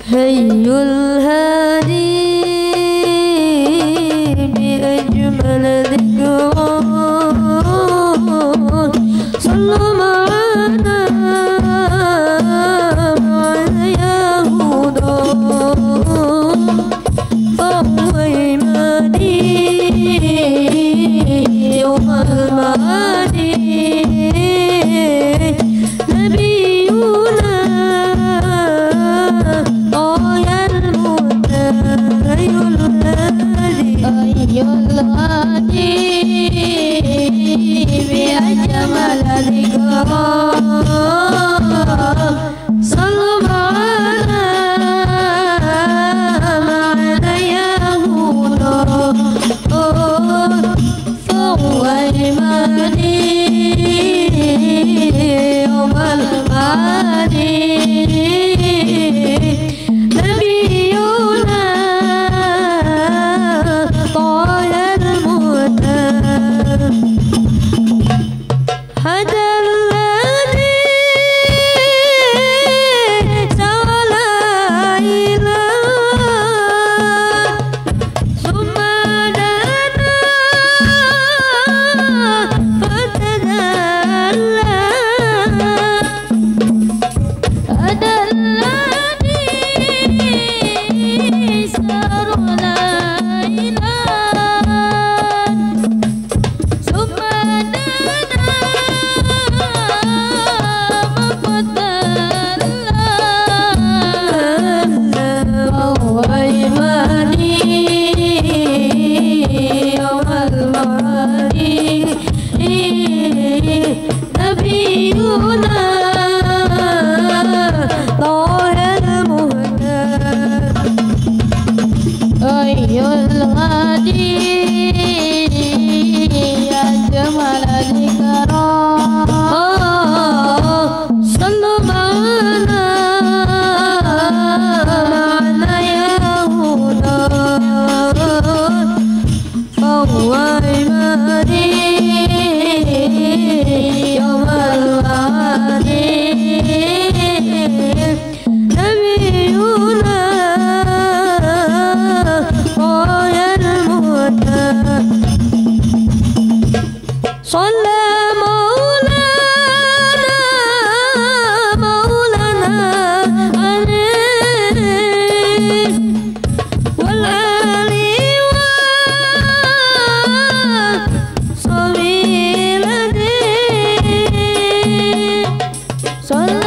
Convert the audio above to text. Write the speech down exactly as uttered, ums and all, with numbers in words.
هي الهادي بأجمل ذكرى صلوا معنا مع اليهودا فهو إيماني يوم المعادي نبينا طايا المدى أي الهادي أي الهادي بأجمل ذكرى صلوا معنا مع اليهودا فهو إيماني يوم المعادي نبينا طايا المدى هدى الذي سال إلى ثم دنا فتدلى هدى الذي سار إلى ثم دنا وهو إيماني يوم المعادي نبينا طاهر المهدى أي الغادي أجمل ذكرى صلوا معنا مع اليهودا فهو إيماني يوم المعادي نبينا طايا المدى صلى مولانا مولانا عليه والآل والصحب الذين صلى